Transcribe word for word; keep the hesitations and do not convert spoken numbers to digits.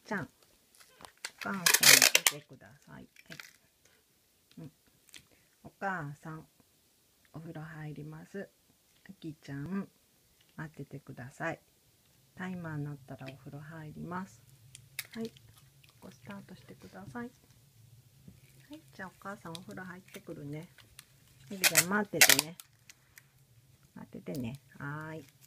ちゃん、お母さん来てください。はい。うん。お母さん、お風呂入ります。あきちゃん、待っててください。タイマーになったらお風呂入ります。はい。ここスタートしてください。はい。じゃあお母さんお風呂入ってくるね。あきちゃん待っててね。待っててね。はーい。